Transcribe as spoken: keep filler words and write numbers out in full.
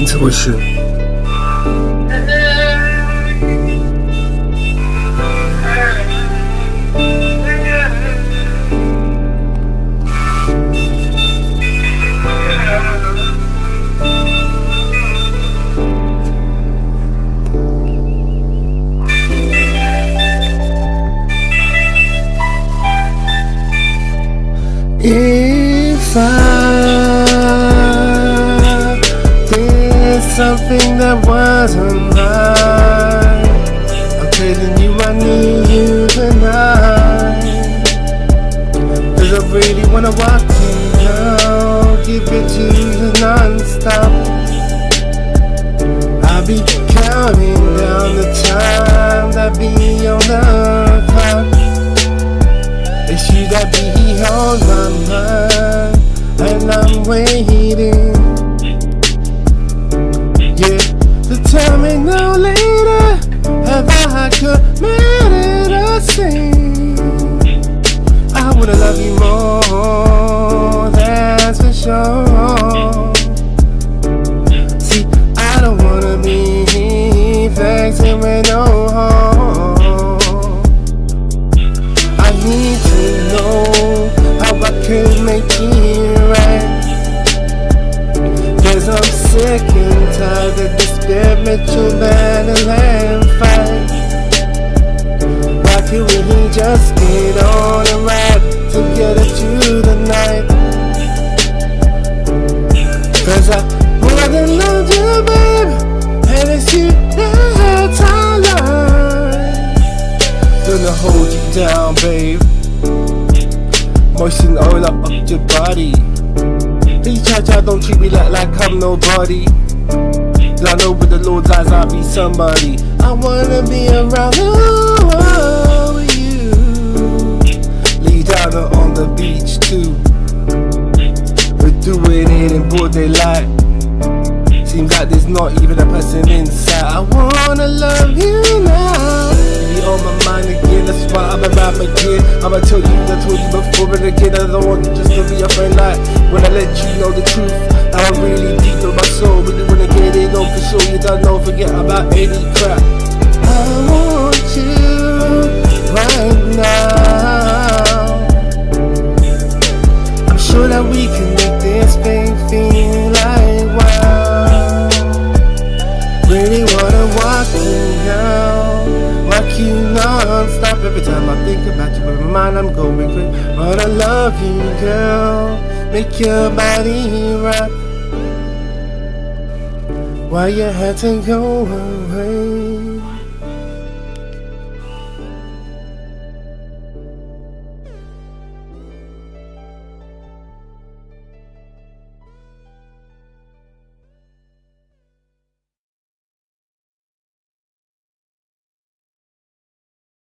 Intuition. If I did something that wasn't right, I'm telling you I need you tonight. Cause I really wanna walk you down, give it to you non-stop. I'll be counting down the time that be on the clock. It's you that be on my mind, and I'm waiting. Yeah, so tell me no later, have I committed a sin? I wanna love you more, that's for sure. See, I don't wanna be vexing with no harm. I need to know how I could make it right. Cause I'm sick and tired of this spiritual battle and fight. Why can't we just get on and ride together through the night? Cause I more than love you, babe, and it's you that's I love. Gonna hold you down, babe, moisten oil up, up your body. Please, cha-cha, don't treat me like, like I'm nobody. Cause I know with the Lord's eyes I'll be somebody. I wanna be around with you. Lay down on the beach too. We're doing it in broad daylight. Seems like there's not even a person inside. I wanna love you now. On my mind again, that's why I'm around again. I'ma tell you, I told you before, but again, I don't want just to be a friend. Like when I let you know the truth, how I'm really deep in my soul. Really wanna get it on for sure. You don't know, forget about any crap. I want you right now. I'm sure that we can make this thing feel like wow. Really wanna walk you down, walk you non-stop. Every time I think about you in my mind I'm going crazy. Wanna love you, girl, make your body rock. Why you had to go away?